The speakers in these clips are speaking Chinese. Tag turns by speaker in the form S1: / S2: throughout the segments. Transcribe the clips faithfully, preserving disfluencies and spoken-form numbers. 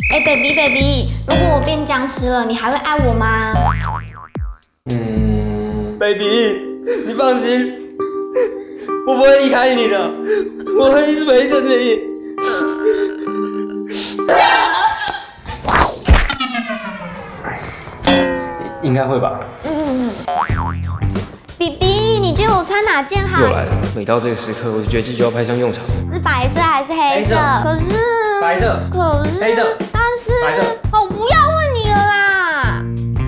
S1: 哎 ，baby baby， 如果我变僵尸了，你还会爱我吗？
S2: 嗯 ，baby， 你放心，我不会离开你的，我会一直陪着你。应该会吧。
S1: 嗯 ，B B， 你觉得我穿哪件好？
S2: 又来了，每到这个时刻，我的绝技就要派上用场。
S1: 是白色还是黑色？可是
S2: 白色。
S1: 可是
S2: 黑色。
S1: 但是
S2: 白色。
S1: 我不要问你了啦。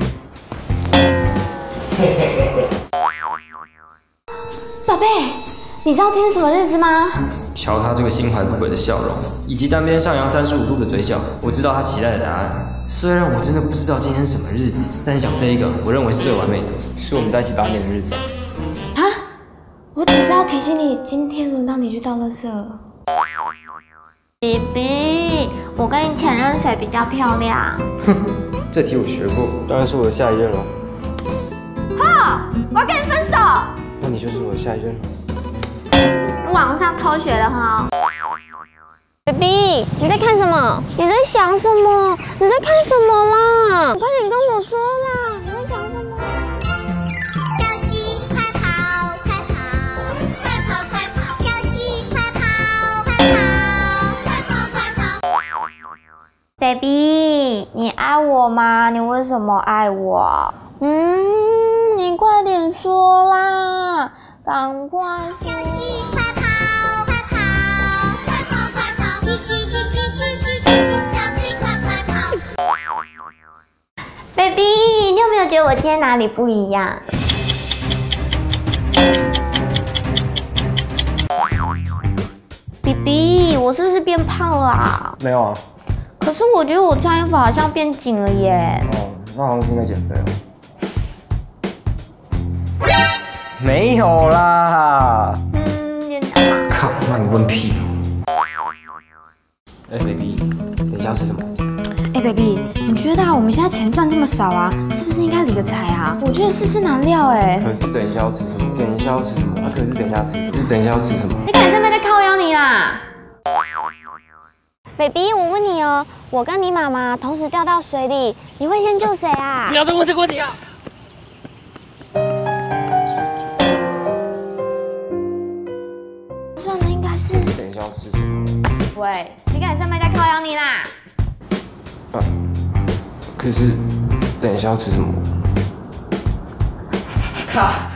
S1: 宝贝，你知道今天什么日子吗？
S2: 瞧他这个心怀不轨的笑容，以及单边上扬三十五度的嘴角，我知道他期待的答案。虽然我真的不知道今天是什么日子，但是讲这一个，我认为是最完美的，是我们在一起八年的日子。
S1: 啊！我只是要提醒你，今天轮到你去倒垃圾。B B， 我跟你前任谁比较漂亮？
S2: 哼，这题我学过，当然是我的下一任了。
S1: 好，我要跟你分手。
S2: 那你就是我的下一任了。
S1: 网上偷学的哈。baby， 你在看什么？你在想什么？你在看什么啦？快点跟我说啦！你在想什么？
S3: 小鸡快跑，快跑，快跑快跑！小鸡快跑，快跑，快跑快跑
S1: ！baby， 你爱我吗？你为什么爱我？嗯，你快点说啦！赶快说！
S3: 小鸡快跑，快跑，快跑快跑！叽叽叽叽叽叽叽叽，小鸡快快跑
S1: ！baby， 你有没有觉得我今天哪里不一样？B B， 我是不是变胖了啊？
S2: 没有啊。
S1: 可是我觉得我穿衣服好像变紧了耶。
S2: 哦，那好像是在减肥哦。没有啦。
S1: 嗯，有点大。
S2: 靠，那你问屁哦。哎 ，baby， 等一下吃什么？
S1: 哎 ，baby， 你觉得啊，我们现在钱赚这么少啊，是不是应该理个财啊？我觉得世事难料哎。
S2: 可是等一下要吃什么？等一下要吃什么？啊，可是等一下吃什么？等一下要吃什么？
S1: 你敢在那边靠腰你啦 ？baby， 我问你哦，我跟你妈妈同时掉到水里，你会先救谁啊？
S2: 不要再问这个问题啊！
S1: 算的应该是。
S2: 等一下要吃什么？
S1: 喂，你敢在那边靠腰你啦？
S2: 啊，可是等一下要吃什么？靠！